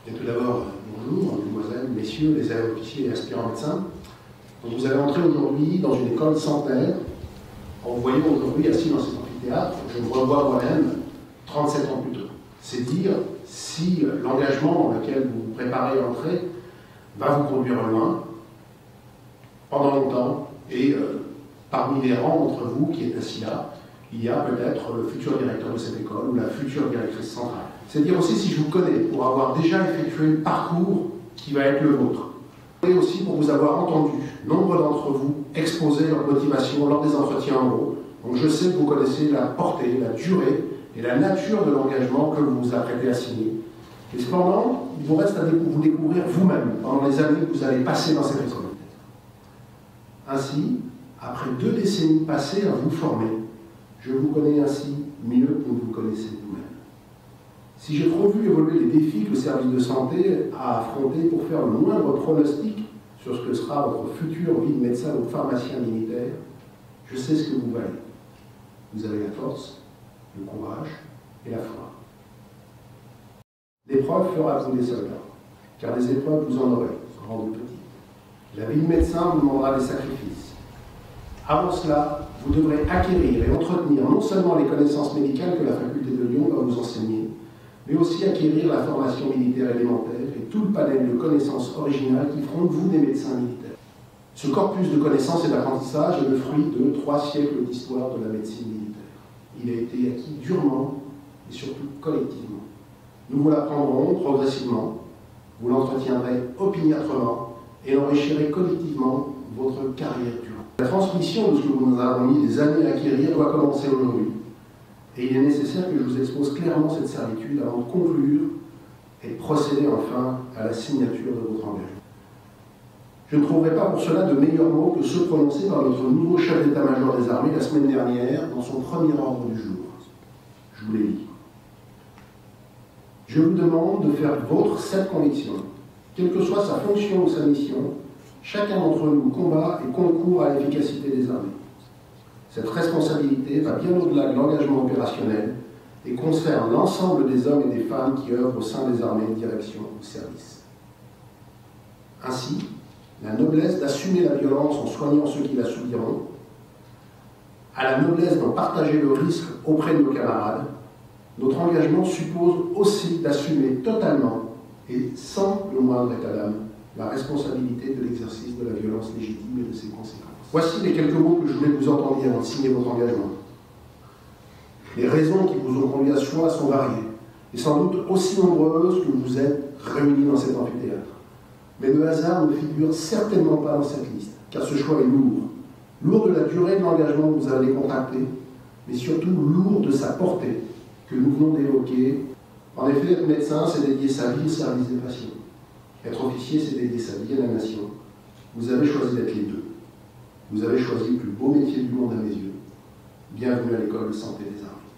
Et tout d'abord, bonjour, mesdemoiselles, messieurs, les élèves officiers et aspirants médecins. Donc vous allez entrer aujourd'hui dans une école centenaire. En vous voyant aujourd'hui assis dans cet amphithéâtre, je me revois moi-même 37 ans plus tôt. C'est dire si l'engagement dans lequel vous vous préparez à entrer va vous conduire loin, pendant longtemps, et parmi les rangs d'entre vous qui est assis là, il y a peut-être le futur directeur de cette école ou la future directrice centrale. C'est dire aussi si je vous connais pour avoir déjà effectué le parcours qui va être le vôtre. Et aussi pour vous avoir entendu, nombre d'entre vous, exposer leur motivation lors des entretiens en haut. Donc je sais que vous connaissez la portée, la durée et la nature de l'engagement que vous vous apprêtez à signer. Et cependant, il vous reste à vous découvrir vous-même pendant les années que vous allez passer dans cette école. Ainsi, après 2 décennies passées à vous former, je vous connais ainsi mieux que vous vous connaissez vous-même. Si j'ai trop vu évoluer les défis que le service de santé a affrontés pour faire le moindre pronostic sur ce que sera votre future vie de médecin ou de pharmacien militaire, je sais ce que vous valez. Vous avez la force, le courage et la foi. L'épreuve fera de vous des soldats, car des épreuves vous en aurez, grands ou petits. La vie de médecin vous demandera des sacrifices. Avant cela, vous devrez acquérir et entretenir non seulement les connaissances médicales que la faculté de Lyon va vous enseigner, mais aussi acquérir la formation militaire élémentaire et tout le panel de connaissances originales qui feront de vous des médecins militaires. Ce corpus de connaissances et d'apprentissage est le fruit de 3 siècles d'histoire de la médecine militaire. Il a été acquis durement et surtout collectivement. Nous vous l'apprendrons progressivement, vous l'entretiendrez opiniâtrement et l'enrichirez collectivement votre carrière durant. La transmission de ce que nous avons mis des années à acquérir doit commencer aujourd'hui. Et il est nécessaire que je vous expose clairement cette servitude avant de conclure et de procéder enfin à la signature de votre engagement. Je ne trouverai pas pour cela de meilleurs mots que ceux prononcés par notre nouveau chef d'état-major des armées la semaine dernière dans son premier ordre du jour. Je vous les lis. Je vous demande de faire vôtre cette conviction. Quelle que soit sa fonction ou sa mission, chacun d'entre nous combat et concourt à l'efficacité des armées. Cette responsabilité va bien au-delà de l'engagement opérationnel et concerne l'ensemble des hommes et des femmes qui œuvrent au sein des armées, direction ou service. Ainsi, la noblesse d'assumer la violence en soignant ceux qui la subiront, à la noblesse d'en partager le risque auprès de nos camarades, notre engagement suppose aussi d'assumer totalement et sans le moindre état d'âme la responsabilité de l'exercice de la violence légitime et de ses conséquences. Voici les quelques mots que je voulais que vous entendiez avant de signer votre engagement. Les raisons qui vous ont conduit à ce choix sont variées, et sans doute aussi nombreuses que vous êtes réunis dans cet amphithéâtre. Mais le hasard ne figure certainement pas dans cette liste, car ce choix est lourd. Lourd de la durée de l'engagement que vous allez contracter, mais surtout lourd de sa portée, que nous venons d'évoquer. En effet, être médecin, c'est dédier sa vie au service des patients. Être officier, c'est dédier sa vie à la nation. Vous avez choisi d'être les deux. Vous avez choisi le plus beau métier du monde à mes yeux. Bienvenue à l'école de santé des armées.